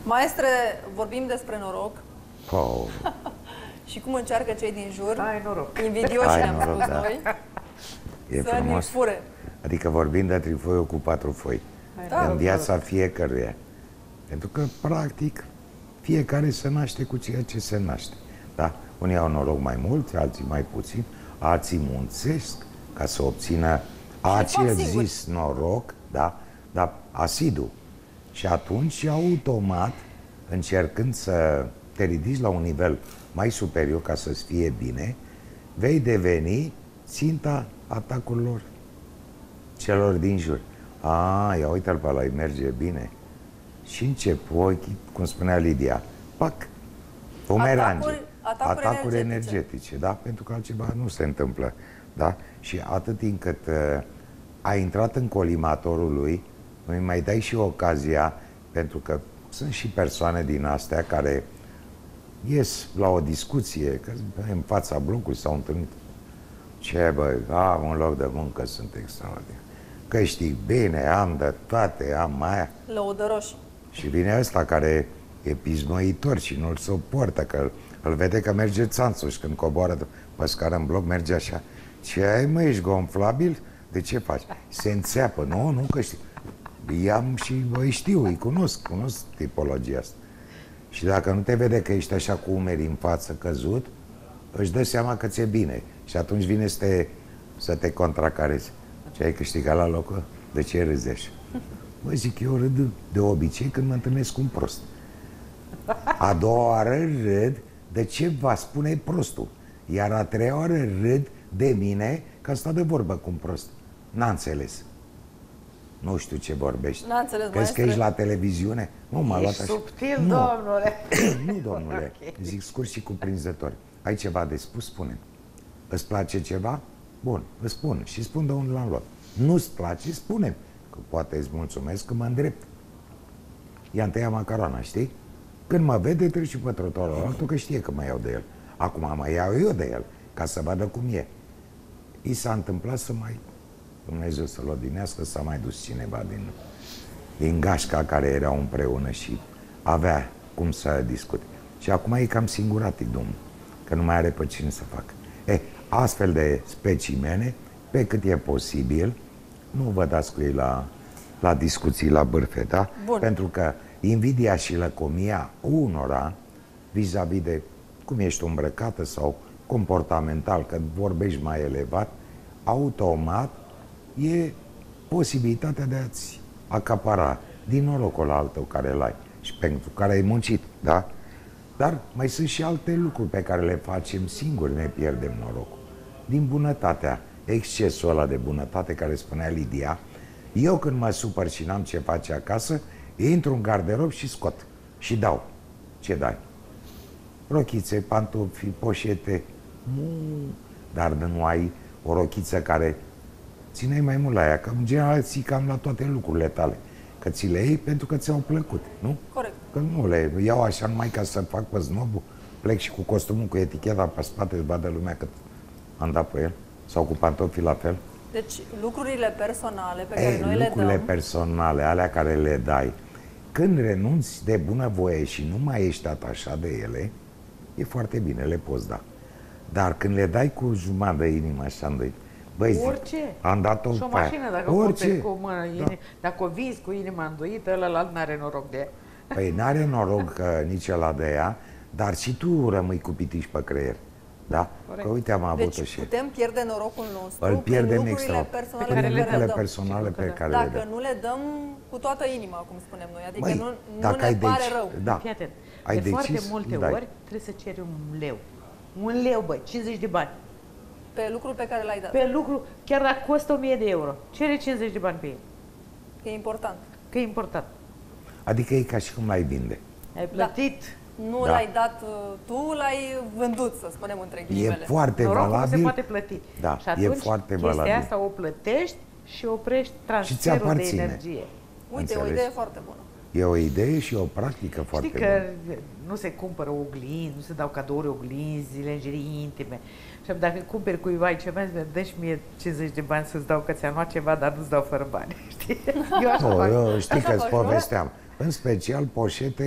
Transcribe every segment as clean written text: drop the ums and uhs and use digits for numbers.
Maestre, vorbim despre noroc. Oh. Și cum încearcă cei din jur, ai noroc. invidioși ne-am spus noi, E să frumos. ne fure. Adică vorbim de trifoiul cu 4 foi. Da. În viața fiecăruia. Pentru că, practic, fiecare se naște cu ceea ce se naște. Da? Unii au noroc mai mult, alții mai puțin, alții muncesc ca să obțină acel zis noroc, da? Dar asidu. Și atunci, automat, încercând să te ridici la un nivel mai superior ca să-ți fie bine, vei deveni ținta atacurilor celor din jur. Ia uite-l pe ăla, îi merge bine. Și încep ochii, cum spunea Lidia, pac, bumerange. Atacuri energetice, da? Pentru că altceva nu se întâmplă, da? Și atât timp cât ai intrat în colimatorul lui, îi mai dai și ocazia, pentru că sunt și persoane din astea care ies la o discuție, că în fața blocului s-au întâlnit. Ce băi, am un loc de muncă, sunt extraordinar. Că știi bine, am de toate, am aia. Lăudăroși. Și vine ăsta care e pismăitor și nu-l suportă, că îl vede că merge țanțuș când coboară pe scară în bloc, merge așa. Ce ai, mă, ești gonflabil? De ce faci? Se înțeapă, nu, că știi. I-am și îi știu, îi cunosc tipologia asta. Și dacă nu te vede că ești așa cu umerii în față căzut, își dă seama că ți-e bine. Și atunci vine să te contracarezi. Ce ai câștigat la locul? De ce râzi așa? Mă, zic, eu râd de obicei când mă întâlnesc cu un prost. A doua oară râd de ce va spune prostul. Iar a treia oară râd de mine că stă de vorbă cu un prost. N-a înțeles. Nu știu ce vorbești. N-a înțeles, crezi maestre? că ești la televiziune? Nu, m-a luat așa. Subtil, domnule. Nu, domnule. Okay. Zic scurt și cuprinzător. Ai ceva de spus? Spune. Îți place ceva? Bun, îți spun. Și spun de unde l-am luat. Nu-ți place? Spune. Că poate îți mulțumesc că mă îndrept. I-a întâia macarona, știi? Când mă vede, trece pe trotuarul altul, că știe că mă iau de el. Acum mă iau eu de el, ca să vadă cum e. I s-a întâmplat să mai... Dumnezeu să-l odinească, s-a mai dus cineva din gașca care erau împreună și avea cum să discute. Și acum e cam singuratic, domnul, că nu mai are pe cine să facă. Astfel de specimene, pe cât e posibil, nu vă dați cu ei la discuții la bârfe, da? Bun. Pentru că invidia și lăcomia unora vis-a-vis de cum ești îmbrăcată sau comportamental, că vorbești mai elevat, automat e posibilitatea de a-ți acapara din norocul altul care l-ai și pentru care ai muncit, da? Dar mai sunt și alte lucruri pe care le facem singuri, ne pierdem norocul. Din bunătatea, excesul ăla de bunătate care spunea Lidia, eu când mă supăr și n-am ce face acasă, intru în garderob și scot și dau. Ce dai? Rochițe, pantofi, poșete. Dar nu ai o rochiță care țineai mai mult la ea, că în general ții cam la toate lucrurile tale. Că ți le iei pentru că ți-au plăcut, nu? Corect. Că nu le iau așa numai ca să fac pe znobul, plec și cu costumul, cu eticheta pe spate, îți vadă lumea cât am dat pe el. Sau cu pantofii la fel. Deci lucrurile personale pe care noi le lucrurile dăm... personale, alea care le dai, când renunți de bunăvoie și nu mai ești atașat de ele, e foarte bine, le poți da. Dar când le dai cu jumătate de inimă așa îndoi, băi, Orice. am dat-o Și o pe aia. mașină, dacă Orice. cu mână, dacă o vinzi cu inima îndoită, ălălalt n-are noroc de ea. Păi n-are noroc nici ăla de ea, dar și tu rămâi cu pitiș pe creier. Da? Corect. Că uite, am avut-o Deci și putem pierde norocul nostru îl pierdem prin extra. lucrurile personale pe care pe le care le dăm. personale pe care le Dacă dăm. nu le dăm cu toată inima, cum spunem noi. Adică Băi, nu dacă ne ai pare deci- rău. Da. Fii atent. Ai De foarte decis, multe dai. ori trebuie să ceri un leu. Un leu, băi, 50 de bani. Pe lucrul pe care l-ai dat. Pe lucru, chiar dacă costă 1000 de euro, cere 50 de bani pe el. E important. Că e important. Adică e ca și cum l-ai vinde. Ai plătit. Nu Da. l-ai dat tu, l-ai vândut, să spunem între E ghilimele. foarte Norocul nu se valabil. poate plăti. Da, și atunci, e foarte chestia valabil. asta o plătești și oprești ți transferul de aparține. energie. Uite, o Înțelegi? idee foarte bună. E o idee și o practică foarte Știi că bună. nu se cumpără oglinzi, nu se dau cadouri oglinzi, lenjerii intime. Și dacă cumperi cuiva ceva, îți dă-și mie 50 de bani să-ți dau că ți-am luat ceva, dar nu-ți dau fără bani. Știi? Eu așa fac. Eu știi Așa că îți faci, nu? povesteam. În special poșete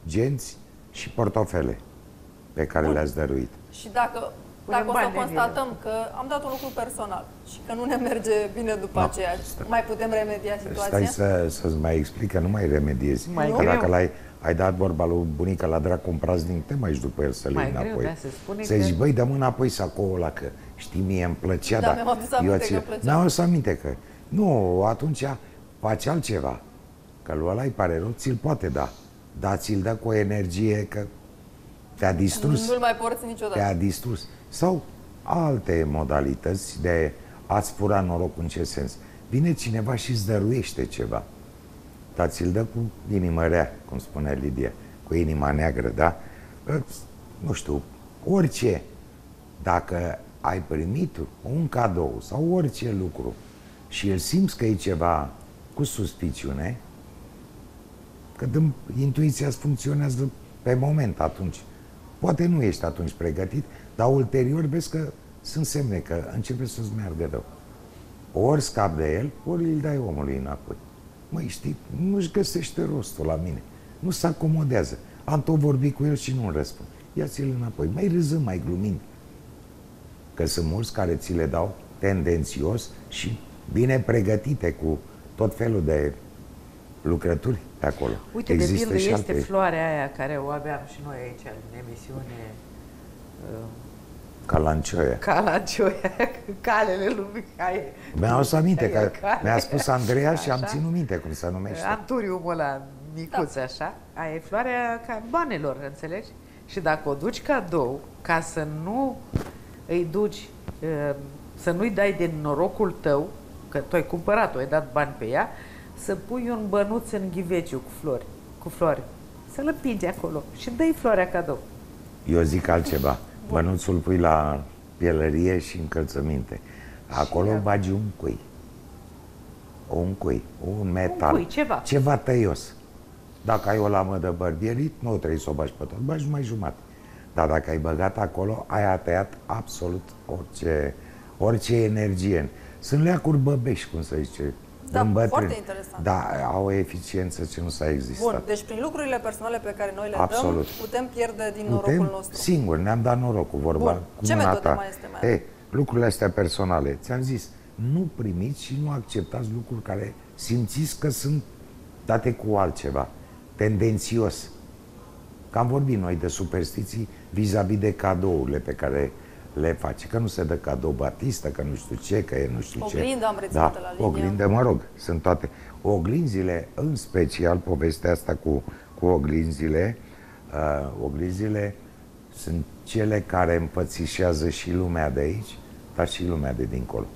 genți și portofele pe care le-ați dăruit. Și dacă Punem o să bani de constatăm că am dat un lucru personal și că nu ne merge bine după No, aceea, mai putem remedia Stai situația? să-ți mai explic că nu mai remediezi. Mai Că greu. dacă ai dat vorba lui bunica la dracu un praznic, te mai duci după el să-l iei Mai greu, înapoi. da, se spune Să că- zici, băi, dă-mă înapoi sacoul ăla, că știi, mie îmi plăcea, Da, mi-am adus aminte că îmi plăcea. Mi-am adus aminte că... Nu, atunci faci altceva. Că lui ăla îi pare rău, ți-l poate da. Dar ți-l dă cu o energie că te-a distrus. Nu-l mai porți niciodată. Te-a distrus. Sau alte modalități de a-ți fura norocul. În ce sens? Vine cineva și îți dăruiește ceva, dar ți-l dă cu inimă rea, cum spunea Lidia, cu inima neagră, da? Nu știu, orice. Dacă ai primit un cadou sau orice lucru și îl simți că e ceva cu suspiciune, că intuiția îți funcționează pe moment atunci. Poate nu ești atunci pregătit, dar ulterior vezi că sunt semne că începe să-ți meargă rău. Ori scap de el, ori îl dai omului înapoi. Măi, știi, nu-și găsește rostul la mine. Nu se acomodează. Am tot vorbit cu el și nu-mi răspund. Ia-ți-l înapoi. Mai râzând, mai glumind. Că sunt mulți care ți le dau tendențios și bine pregătite cu tot felul de lucrături pe acolo. Uite, Există de pildă, și este alte... floarea aia care o aveam și noi aici în emisiune, Calancioia. Calancioia, calele lui Mihai. Mi-am adus aminte că Cale. mi-a spus Andreea și am Așa. ținut minte cum se numește. Anturiumul ăla micuț, așa. Aia e floarea ca banelor, înțelegi? Și dacă o duci cadou, ca să nu îi duci, să nu-i dai din norocul tău, că tu ai cumpărat-o, ai dat bani pe ea, să pui un bănuț în ghiveciu cu flori. Să-l împingi acolo și dă-i floarea cadou. Eu zic altceva. Bănuțul pui la pielărie și încălțăminte. Acolo Și bagi un cui. Un cui, un metal. cui, ceva. Ceva tăios. Dacă ai o lamă de bărbierit, nu trebuie să o bagi pe tot, bagi mai jumate. Dar dacă ai băgat acolo, ai tăiat absolut orice energie. Sunt leacuri băbești, cum se zice. Da, îmbătrâni. foarte interesant. Da, au o eficiență ce nu s-a existat. Bun, deci prin lucrurile personale pe care noi le Absolut. dăm, putem pierde din norocul nostru. Singur, ne-am dat norocul, vorba Bun. cu Ce mâna metodă ta. mai este mai? Lucrurile astea personale, ți-am zis, nu primiți și nu acceptați lucruri care simțiți că sunt date cu altceva, tendențios. Că am vorbit noi de superstiții vis-a-vis de cadourile pe care le face. Că nu se dă cadou batistă, că nu știu ce, că e nu știu ce. Oglindă am reținut de la Lidia. Oglindă, mă rog, sunt toate. Oglinzile, în special, povestea asta cu oglinzile, oglinzile sunt cele care împățișează și lumea de aici, dar și lumea de dincolo.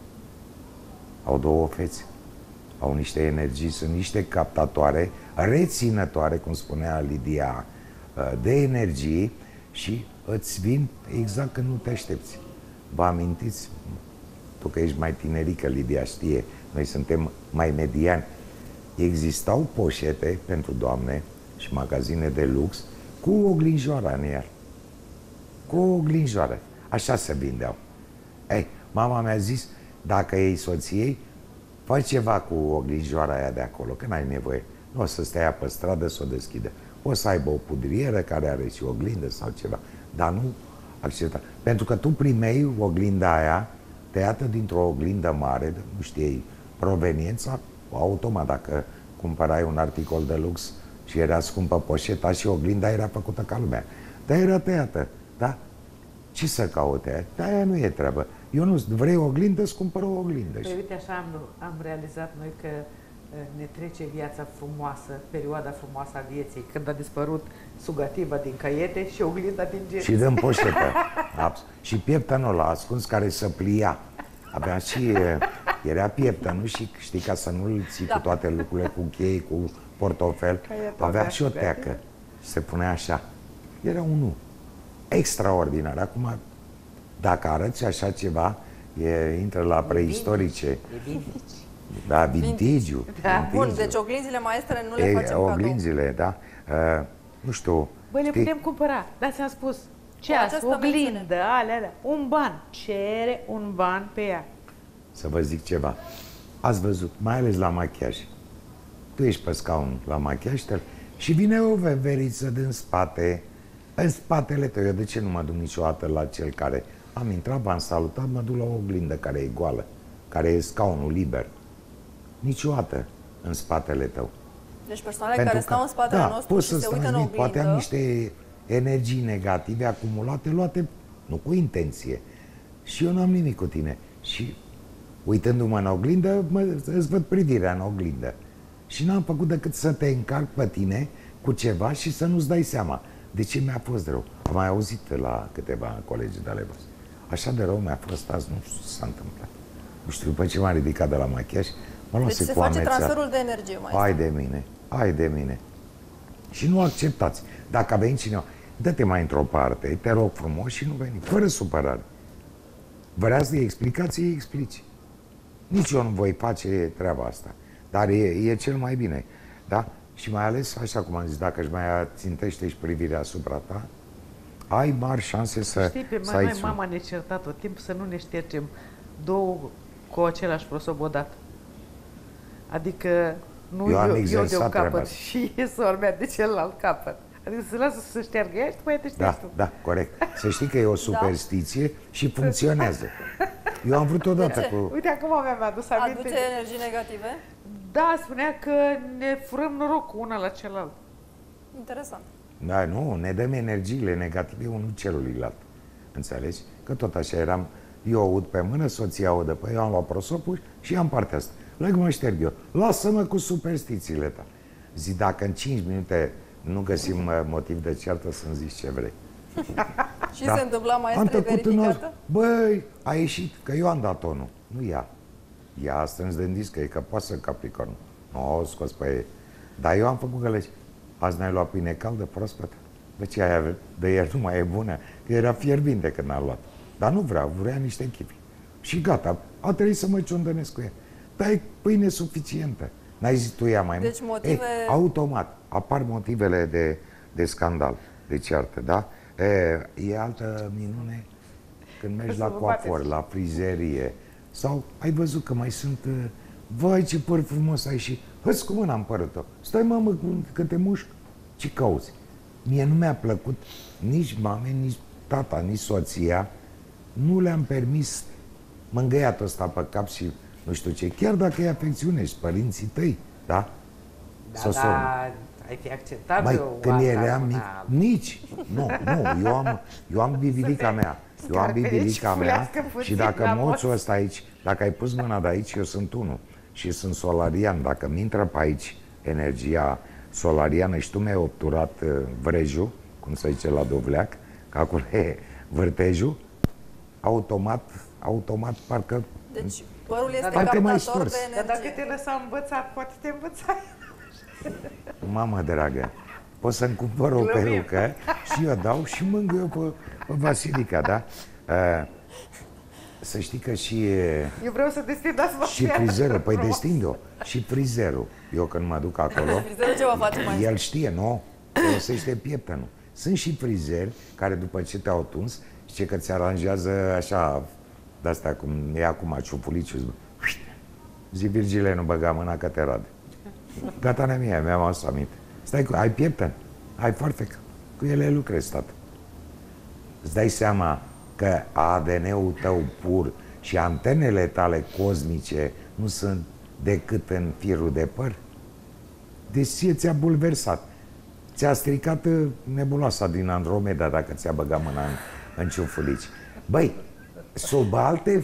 Au două fețe, au niște energii, sunt niște captatoare, reținătoare, cum spunea Lidia, de energii și îți vin exact când nu te aștepți. Vă amintiți? Tu că ești mai tinerică, Lidia știe, noi suntem mai mediani. Existau poșete pentru doamne și magazine de lux cu oglinjoara în el. Cu o oglinjoară. Așa se vindeau. Ei, mama mi-a zis, dacă iei soției, fă ceva cu oglinjoara aia de acolo, că n-ai nevoie. Nu o să stea pe stradă să o deschidă. O să aibă o pudrieră care are și oglindă sau ceva. Dar nu accepta. Pentru că tu primeai oglinda aia tăiată dintr-o oglindă mare, nu știai proveniența, automat dacă cumpărai un articol de lux și era scumpă poșeta și oglinda era făcută ca lumea. Dar era tăiată, da? Ce să caute? Aia nu e treabă. Eu nu vrei o oglindă, îți cumpăr o oglindă. Păi uite, așa am realizat noi că ne trece viața frumoasă, perioada frumoasă a vieții, când a dispărut sugativa din caiete și oglinda din genți. Și dăm poșetă. Și pieptănul ăla ascuns care se plia. Avea și... Era pieptănul și știi, ca să nu-l ții cu toate lucrurile, cu chei, cu portofel, avea și o teacă. Se punea așa. Era unul extraordinar. Acum, dacă arăți așa ceva, intră la preistorice. E vintage. Da, vintage-ul. Da. Bun, deci oglinzile maestre nu le facem oglinzile, da. Nu știu. Băi, le știi, putem cumpăra. Da, ți-am spus. Ceas, această oglindă, mențiune. alea. Un ban. Cere un ban pe ea. Să vă zic ceva. Ați văzut, mai ales la machiaj. Tu ești pe scaun la machiaj, Și vine o veveriță din spate, în spatele tău. Eu de ce nu mă duc niciodată la cel care am intrat, v-am salutat, mă duc la o oglindă care e goală, care e scaunul liber. Niciodată în spatele tău. Deci persoanele care stau în spatele nostru și se uită în oglindă... Poate am niște energii negative acumulate, luate, nu cu intenție. Și eu n-am nimic cu tine. Și uitându-mă în oglindă, îți văd privirea în oglindă. Și n-am făcut decât să te încarc pe tine cu ceva și să nu-ți dai seama de ce mi-a fost rău. Am mai auzit la câteva colegi de ale voastre. Așa de rău mi-a fost azi, nu știu ce s-a întâmplat. Nu știu, după ce m-am ridicat de la machiaj, mă luase deci cu amețea. se face transferul de energie, mai Hai de mine, hai de mine. Și nu acceptați. Dacă a venit cineva, dă-te mai într-o parte, te rog frumos și nu veni, fără supărare. Vreați de explicație, îi explici. Nici eu nu voi face treaba asta. Dar e cel mai bine. Da? Și mai ales, așa cum am zis, dacă își mai țintește și privirea asupra ta, ai mari șanse să... Știi, pe ai noi mama ne certa tot timpul să nu ne ștergem două cu același prosop odată. Adică nu eu de un capăt și sora mea de celălalt capăt. Adică să lasă să șteargă ea și după aia te ștergi tu. Da, corect. Să știi că e o superstiție și funcționează. Eu am vrut odată cu... Uite, acum mi-am adus aminte. Aduce energii negative? Da, spunea că ne furăm norocul una la celălalt. Interesant. Da, nu, ne dăm energiile negative unul celuilalt. Înțelegi? Că tot așa eram, eu aud pe mână, soția audă pe eu, am luat prosopul și am partea asta. Lăg mă șterg eu. Lasă-mă cu superstițiile ta. Zi, dacă în 5 minute nu găsim motiv de ceartă, să-mi zici ce vrei. Și se întâmpla, maestre, verificată? Băi, a ieșit, că eu am dat tonul, nu ea. Ea a strâns din discă, e că poate să Capricorn. Nu au scos pe ei. Dar eu am făcut găleci. Azi n-ai luat pâine caldă, proaspătă? De ce aia de ieri nu mai e bună? Că era fierbinte când n-a luat. Dar nu vrea niște chipi. Și gata, a trebuit să mă ciondănesc cu ea. Dar pâine suficientă. N-ai zis tu ea mai mult? Deci motive... Automat apar motivele de scandal, de ceartă, da? E altă minune când mergi la coafor, la frizerie. Sau ai văzut că mai sunt... Vai, ce păr frumos ai și... Hă-ți cu mâna în părul tău. Stai, mamă, că te mușc. Ce cauți? Mie nu mi-a plăcut nici mame, nici tata, nici soția. Nu le-am permis mângâiatul ăsta pe cap și nu știu ce. Chiar dacă e afecțiune și părinții tăi, da? Da, ai fi acceptat când eram mic, nici. Nu, eu am bibilica mea. Eu am bibilica mea și dacă moțul ăsta aici, dacă ai pus mâna de aici, eu sunt unul și sunt solarian. Dacă mi intră pe aici energia solariană și tu mi-ai obturat vrejul, cum se zice la dovleac, că acolo e vârtejul, automat parcă... Deci părul este mai captator de energie. Dar dacă te lăsa învățat, poate te învățai. Mamă dragă, poți să-mi cumpăr o perucă și eu dau și mângâi eu pe Vasilica, da? Să știi că și... Eu vreau să destind asta. Și frizerul, păi destind-o. Și frizerul. Eu când mă duc acolo... Frizerul ce va face mai? El știe, nu? Folosește pieptănul. Sunt și frizeri care după ce te-au tuns, știe că ți aranjează așa, de-astea cum e acum ciufuliciu. Zi, Virgile, nu băga mâna că te rade. Gata, mea, mi-am adus aminte. Stai, ai pieptăn, ai farfec. Cu ele lucrezi, tată. Îți dai seama că ADN-ul tău pur și antenele tale cosmice nu sunt decât în firul de păr? Deci ți-a bulversat. Ți-a stricat nebuloasa din Andromeda dacă ți-a băgat mâna în ciufulici. Băi, sub alte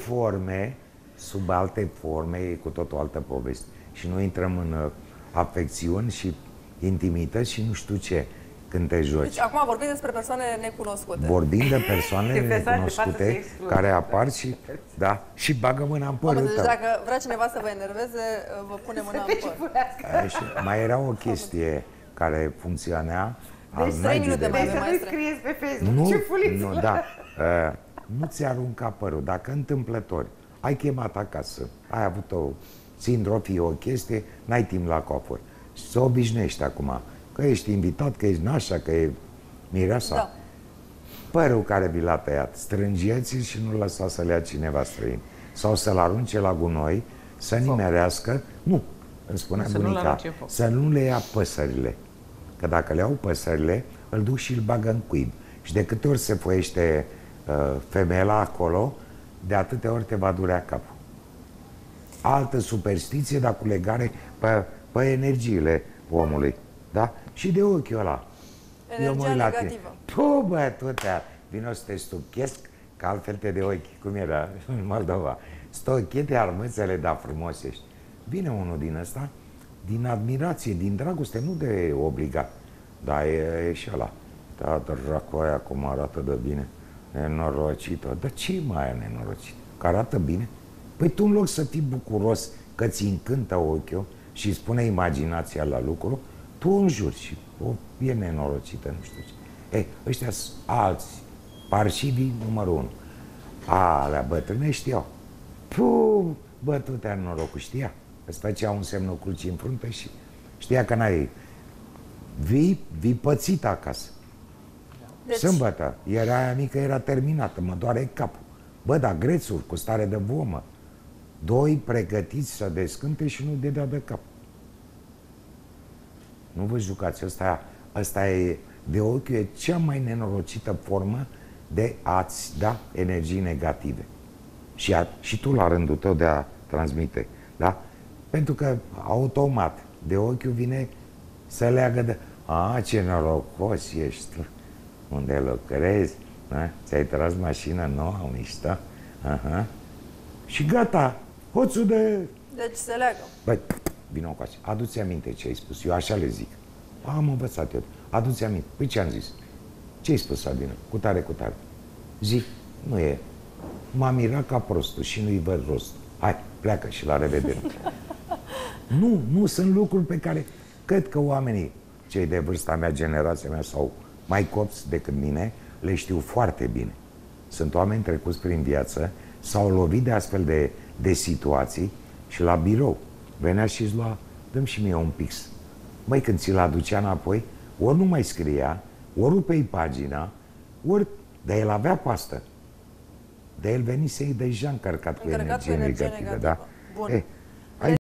forme e cu tot o altă poveste. Și noi intrăm în afecțiuni și intimități și nu știu ce când te joci. Deci acum vorbim despre persoane necunoscute. Vorbim de persoane necunoscute care apar și, da, și bagă mâna în părul Deci tău. dacă vrea cineva să vă enerveze, vă pune mâna în păr. Și mai era o chestie care funcționa. Deci 3 minute mai Să nu-i scrieți pe Facebook. Nu, da. Nu ți arunca părul. Dacă întâmplător ai chemat acasă, ai avut o sindrofie, o chestie, n-ai timp la coafor. Se obișnuiești acum. Că ești invitat, că ești nașa, că e mireasa. Da. Părul care vi l-a tăiat, strângeți-l și nu lăsa să le ia cineva străin. Sau să-l arunce la gunoi, să nimerească. Nu, îmi spunea bunica, să nu le ia păsările. că dacă le au păsările, îl duc și îl bagă în cuib. Și de câte ori se foiește femeia acolo, de atâtea ori te va durea capul. Altă superstiție, dar cu legare pe energiile omului. Da? Și de ochiul ăla. Energia negativă. Tu, bă, tu vino să te stuchesc, că altfel te de ochi, cum era în Moldova. Stochete armâțele, da, frumos ești. Vine unul din ăsta, din admirație, din dragoste, nu de obligat. Dar e și ăla. Da, dracu aia cum arată de bine. Nenorocită. Dar ce mai e nenorocit? Că arată bine? Păi tu, în loc să fii bucuros că ți încântă ochiul și îți pune imaginația la lucru, tu înjuri și e nenorocită, nu știu ce. Ei, ăștia sunt alți parșivii numărul 1. Alea bătrâne știau. Tu, bă, tu te-ai norocul, știa. Îți făcea un semnul crucii în frunte și știa că n-ai... Vii pățit acasă. Deci... Sâmbătă, era aia mică, era terminată, mă doare capul. Bă, dar grețuri cu stare de vomă. 2 pregătiți să descânte și nu dea de cap. Nu vă jucați, ăsta e, de ochiul, e cea mai nenorocită formă de a-ți da energii negative. Și tu la rândul tău de a transmite, da? Pentru că automat de ochiul vine să leagă de... A, ce norocos ești tu! Unde lucrezi? Ți-ai tras mașină nouă, mișto? Aha. Și gata, hoțul de... Deci se leagă. Băi, vină cu așa. Adu-ți aminte ce ai spus. Eu așa le zic. Am învățat eu. Adu-ți aminte. Păi ce am zis? Ce ai spus, Adina? Cu tare, cu tare. Zic, nu e. M-a mirat ca prostul și nu-i văd rost. Hai, pleacă și la revedere. Nu sunt lucruri pe care cred că oamenii, cei de vârsta mea, generația mea, sau mai copți decât mine, le știu foarte bine. Sunt oameni trecuți prin viață, s-au lovit de astfel de situații și la birou venea și îți lua, dă-mi și mie un pix. Măi, când ți-l aducea înapoi, ori nu mai scria, ori rupei pagina, ori... Dar el avea pastă. Dar el venise deja încărcat cu energie negativă. Da? Bun. Ei,